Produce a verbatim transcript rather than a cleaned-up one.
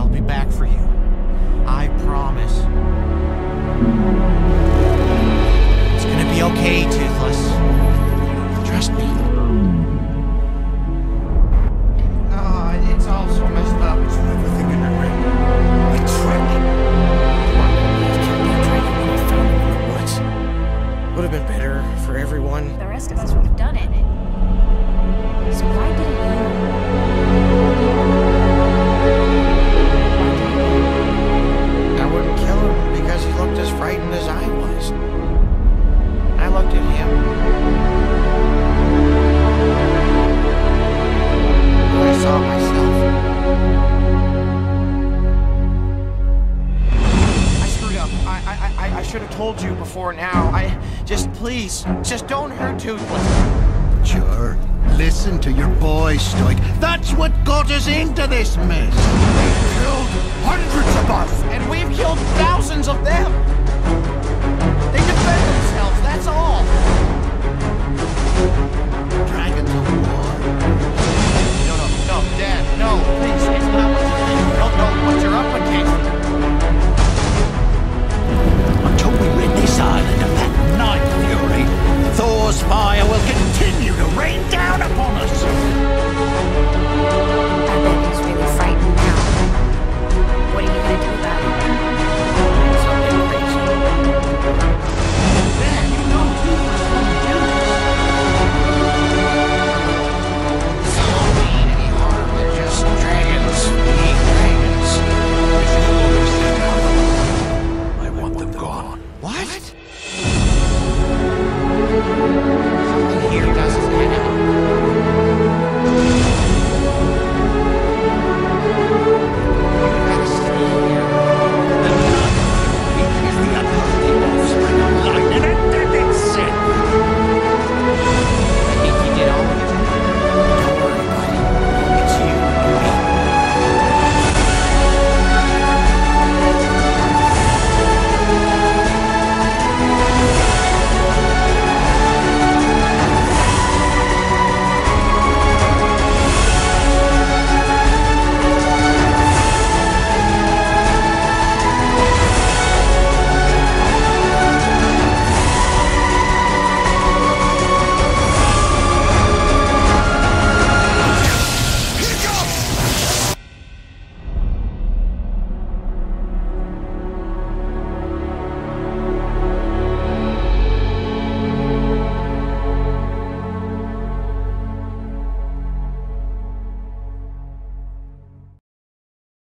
I'll be back for you. I promise. It's gonna be okay, Toothless. Trust me. Oh, it's all so messed up. It's everything in the ring. The trick. Would have been better for everyone. The rest of us would have done it. So why didn't you? I wouldn't kill him because he looked as frightened as I was. I looked at him. And I saw myself. I screwed up. I, I, I, I should have told you before now. I just, please, just don't hurt Toothless. Sure. Listen to your boy, Stoic. That's what got us into this mess. They killed hundreds of us. And we've killed thousands of them. They defend themselves, that's all. Dragons